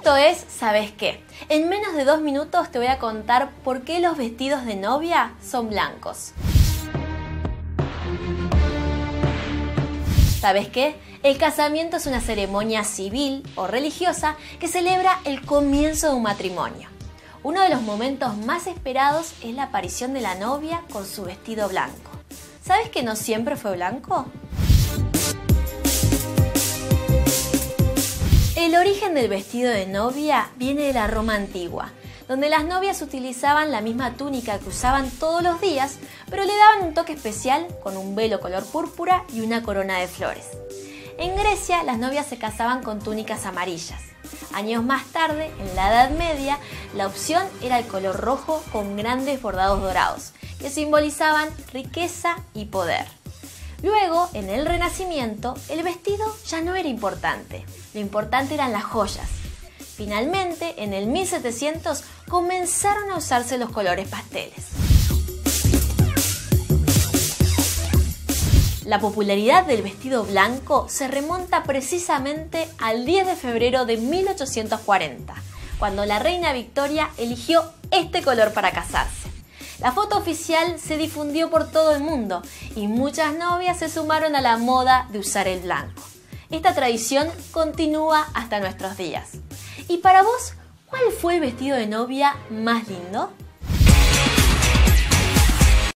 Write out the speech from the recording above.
Esto es ¿Sabes qué? En menos de 2 minutos te voy a contar por qué los vestidos de novia son blancos. ¿Sabes qué? El casamiento es una ceremonia civil o religiosa que celebra el comienzo de un matrimonio. Uno de los momentos más esperados es la aparición de la novia con su vestido blanco. ¿Sabes que no siempre fue blanco? El origen del vestido de novia viene de la Roma antigua, donde las novias utilizaban la misma túnica que usaban todos los días, pero le daban un toque especial con un velo color púrpura y una corona de flores. En Grecia, las novias se casaban con túnicas amarillas. Años más tarde, en la Edad Media, la opción era el color rojo con grandes bordados dorados, que simbolizaban riqueza y poder. Luego, en el Renacimiento, el vestido ya no era importante. Lo importante eran las joyas. Finalmente, en el 1700, comenzaron a usarse los colores pasteles. La popularidad del vestido blanco se remonta precisamente al 10 de febrero de 1840, cuando la reina Victoria eligió este color para casarse. La foto oficial se difundió por todo el mundo y muchas novias se sumaron a la moda de usar el blanco. Esta tradición continúa hasta nuestros días. ¿Y para vos, cuál fue el vestido de novia más lindo?